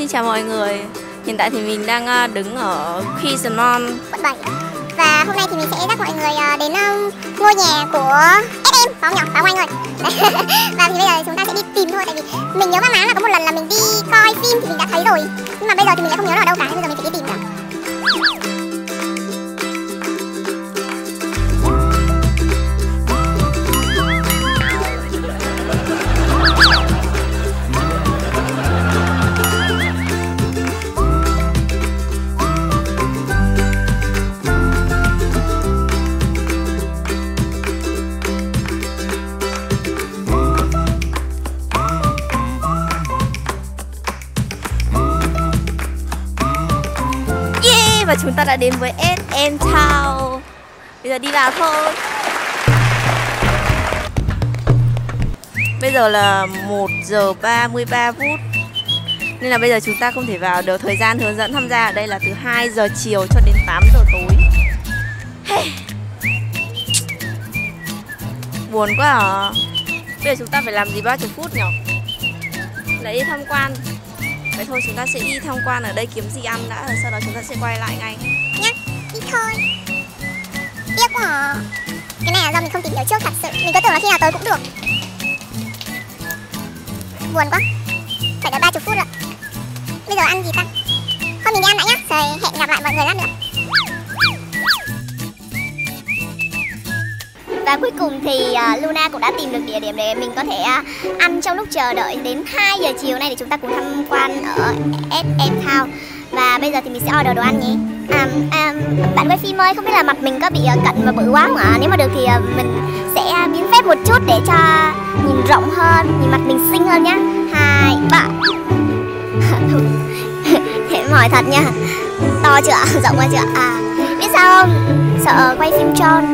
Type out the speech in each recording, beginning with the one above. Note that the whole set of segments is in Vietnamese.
chào mọi người. Hiện tại thì mình đang đứng ở Kisanon, quận 7. Và hôm nay thì mình sẽ dắt mọi người đến ngôi nhà của SM, phải không nhỉ? Phải không anh ơi? Và thì bây giờ chúng ta sẽ đi tìm thôi. Tại vì mình nhớ má là có một lần là mình đi coi phim thì mình đã thấy rồi. Nhưng mà bây giờ thì mình lại không nhớ là ở đâu cả. Nên bây giờ mình phải đi tìm cả. và chúng ta đã đến với SM Town. Bây giờ đi vào thôi. Bây giờ là 1 giờ 33 phút. Nên là bây giờ chúng ta không thể vào được. Thời gian hướng dẫn tham gia ở đây là từ 2 giờ chiều cho đến 8 giờ tối. Buồn quá à. Bây giờ chúng ta phải làm gì 30 phút nhỉ? Lại đi tham quan. Vậy thôi chúng ta sẽ đi tham quan ở đây kiếm gì ăn đã. Rồi sau đó chúng ta sẽ quay lại ngay nhá. Đi thôi. Tiếc quá à. Cái này là do mình không tìm hiểu trước thật sự. Mình cứ tưởng là khi nào tới cũng được. Buồn quá. Phải đợi 30 phút rồi. Bây giờ ăn gì ta? Thôi mình đi ăn đã nhá. Rồi hẹn gặp lại mọi người lát nữa. Và cuối cùng thì Luna cũng đã tìm được địa điểm để mình có thể ăn trong lúc chờ đợi đến 2 giờ chiều nay để chúng ta cùng tham quan ở SM Town. Và bây giờ thì mình sẽ order đồ ăn nhé. Bạn quay phim ơi, không biết là mặt mình có bị cận và bự quá không ạ? Nếu mà được thì mình sẽ biến phép một chút để cho nhìn rộng hơn, nhìn mặt mình xinh hơn nhá. 2, 3. Thế hỏi thật nha. To chưa? Rộng quá chưa? Biết sao không? Sợ quay phim tròn.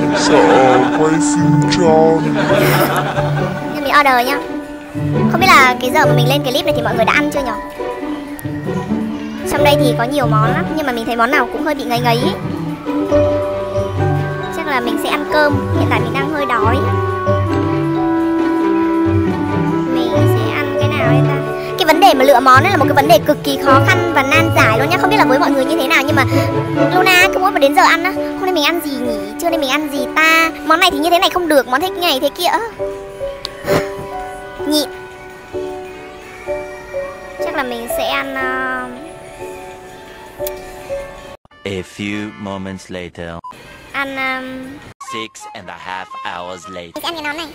Nhưng mình order nhá. Không biết là cái giờ mà mình lên clip này thì mọi người đã ăn chưa nhỉ? Trong đây thì có nhiều món lắm, nhưng mà mình thấy món nào cũng hơi bị ngấy ngấy ấy. Chắc là mình sẽ ăn cơm. Hiện tại mình đang hơi đói. Mình sẽ ăn cái nào đây ta? Cái vấn đề mà lựa món là một cái vấn đề cực kỳ khó khăn và nan giải luôn nhá. Không biết là với mọi người như thế nào, nhưng mà Luna cứ mỗi mà đến giờ ăn á, hôm nay mình ăn gì nhỉ? Trưa nay mình ăn gì ta? Món này thì như thế này không được, món thế này thế kia. Nhịn. Chắc là mình sẽ ăn A few moments later. ăn 6.5 hours later. Mình sẽ ăn cái món này.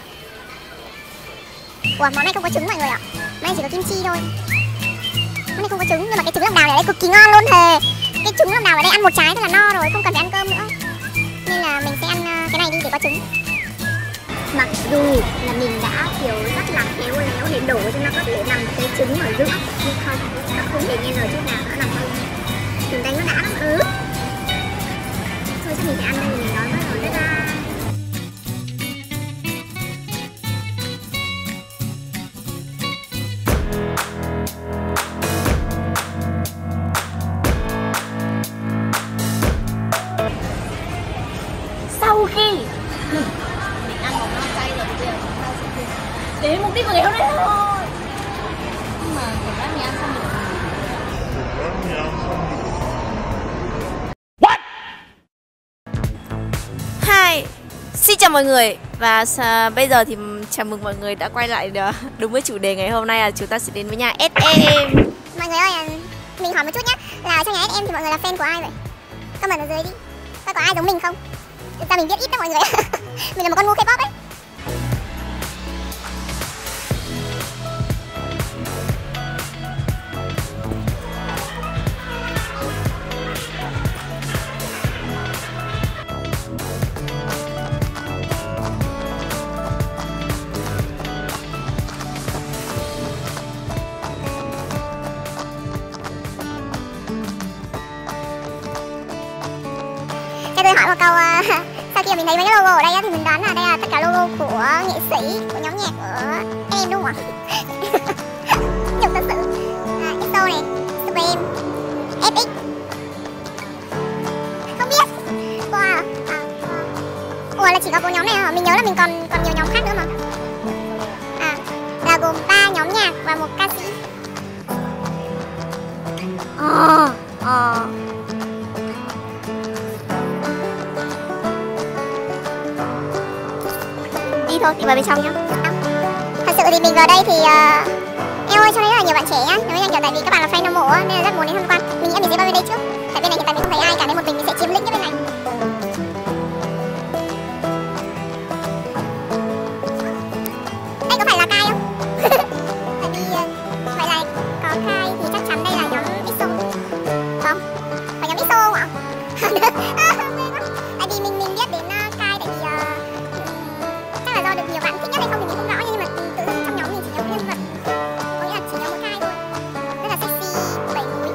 Ủa, món này không có trứng mọi người ạ. Món này chỉ có kim chi thôi. Món này không có trứng, nhưng mà cái trứng lòng đào ở đây cực kỳ ngon luôn thề. Cái trứng lòng đào ở đây ăn một trái thôi là no rồi, không cần phải ăn cơm nữa. Nên là mình sẽ ăn cái này đi để có trứng. Mặc dù là mình đã kiểu rất là khéo léo để đổ cho nó có thể nằm cái trứng ở giữa, nhưng không, nó không hề nghe lời chút nào, nó nằm hơn. Mình đánh nó đã lắm ứ. Thôi chứ mình phải ăn đây, mình nói với rồi, bye bye. sau khi mình ăn một no chay rồi thì bây giờ chúng ta sẽ đến mục đích của ngày hôm nay thôi. Nhưng mà cảm giác mình ăn xong được. What? Hi. Xin chào mọi người. Và bây giờ thì chào mừng mọi người đã quay lại đúng với chủ đề ngày hôm nay là chúng ta sẽ đến với nhà SM. Mọi người ơi, mình hỏi một chút nhé. Là ở trong nhà SM thì mọi người là fan của ai vậy? Comment ở dưới đi. Có ai giống mình không? Thực ra mình biết ít đó mọi người. Mình là một con ngu K-pop ấy. Cho tôi hỏi một câu, sau khi mình thấy mấy cái logo ở đây thì mình đoán là đây là tất cả logo của nghệ sĩ, của nhóm nhạc của em đúng không ạ? Nhục thật sự. EXO này, Supreme, FX. Không biết. Wow. Ủa là chỉ có 4 nhóm này hả? Mình nhớ là mình còn nhiều nhóm khác nữa mà. Là gồm 3 nhóm nhạc và 1 ca sĩ. Đi thôi, đi vào bên trong nhá. Thật sự thì mình vào đây thì em ơi, cho nên rất là nhiều bạn trẻ nhá. Nếu như kiểu tại vì các bạn là fan hâm mộ nên là rất muốn đến tham quan. Mình nghĩ mình sẽ vào bên đây trước. Tại bên này hiện tại mình không thấy ai cả nên một mình sẽ chiếm lĩnh cái bên này. Đây có phải là Kai không? Tại vì vậy là có Kai thì chắc chắn đây là nhóm EXO. Không? Phải nhóm EXO không ạ? Tại vì mình biết đến Kai tại vì chắc là do được nhiều bạn thích nhất hay không thì mình không rõ, nhưng mà tự dưng trong nhóm mình chỉ nhớ nhân vật, có nghĩa là chỉ nhớ một Kai thôi, rất là sexy, bảy múi.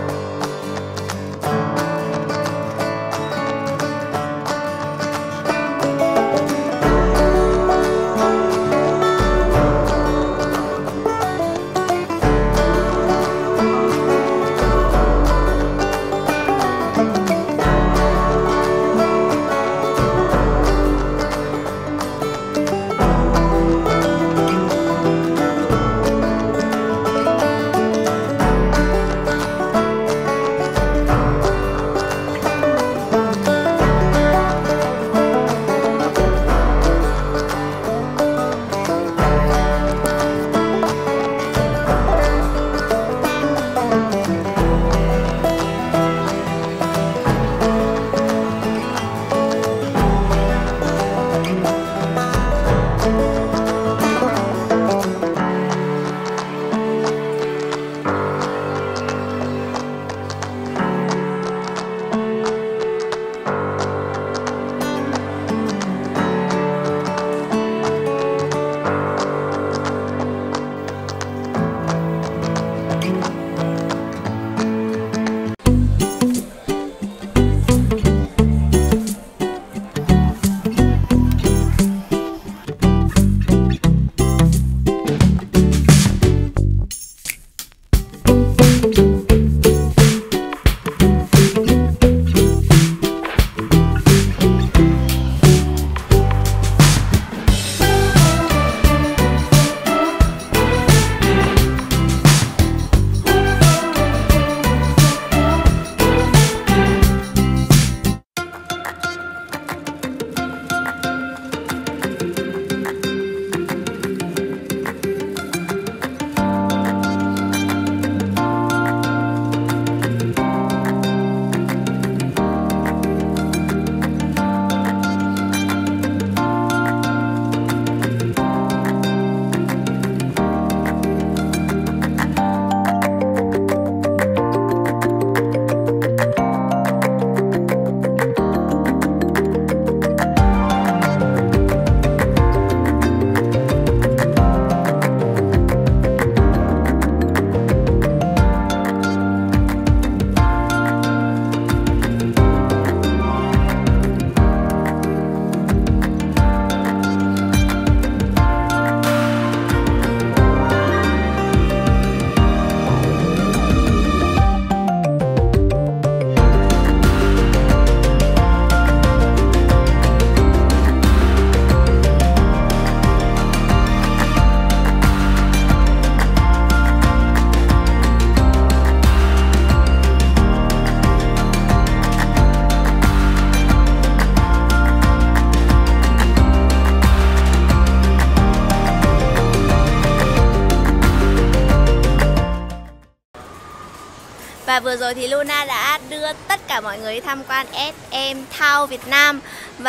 Và vừa rồi thì Luna đã đưa tất cả mọi người đi tham quan SM Town Việt Nam.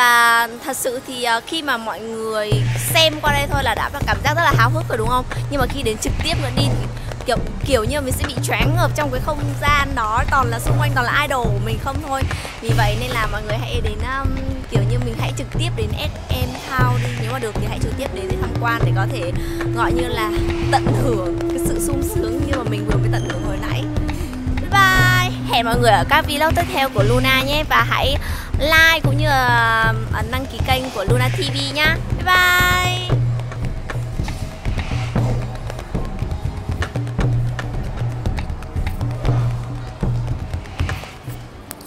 Và thật sự thì khi mà mọi người xem qua đây thôi là đã có cảm giác rất là háo hức rồi đúng không? Nhưng mà khi đến trực tiếp nữa đi thì kiểu như mình sẽ bị choáng ngợp trong cái không gian đó, toàn là xung quanh toàn là idol của mình không thôi. Vì vậy nên là mọi người hãy đến kiểu như mình hãy trực tiếp đến SM Town đi. Nếu mà được thì hãy trực tiếp đến để tham quan để có thể gọi như là tận hưởng cái sự sung sướng như mà mình vừa mới tận hưởng hồi nãy. Bye. Hẹn mọi người ở các vlog tiếp theo của Luna nhé. Và hãy like cũng như là đăng ký kênh của Luna TV nhá. Bye bye.